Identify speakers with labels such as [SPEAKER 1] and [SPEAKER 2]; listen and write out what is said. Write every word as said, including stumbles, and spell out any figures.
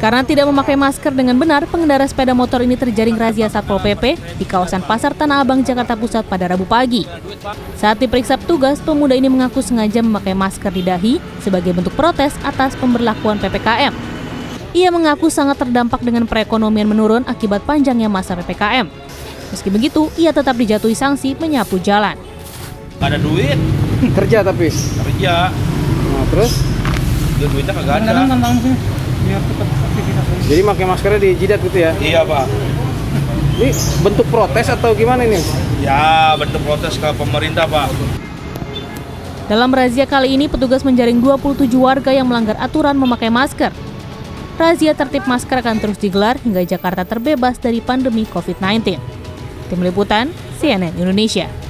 [SPEAKER 1] Karena tidak memakai masker dengan benar, pengendara sepeda motor ini terjaring razia Satpol P P di kawasan Pasar Tanah Abang, Jakarta Pusat pada Rabu pagi. Saat diperiksa petugas, pemuda ini mengaku sengaja memakai masker di dahi sebagai bentuk protes atas pemberlakuan P P K M. Ia mengaku sangat terdampak dengan perekonomian menurun akibat panjangnya masa P P K M. Meski begitu, ia tetap dijatuhi sanksi menyapu jalan.
[SPEAKER 2] Gak ada duit.
[SPEAKER 3] Kerja tapi?
[SPEAKER 2] Kerja.
[SPEAKER 3] Nah, terus?
[SPEAKER 2] Duitnya kagak ada.
[SPEAKER 3] Jadi pakai maskernya di jidat gitu ya?
[SPEAKER 2] Iya, Pak.
[SPEAKER 3] Ini bentuk protes atau gimana ini?
[SPEAKER 2] Ya, bentuk protes ke pemerintah, Pak.
[SPEAKER 1] Dalam razia kali ini, petugas menjaring dua puluh tujuh warga yang melanggar aturan memakai masker. Razia tertib masker akan terus digelar hingga Jakarta terbebas dari pandemi COVID sembilan belas. Tim Liputan, C N N Indonesia.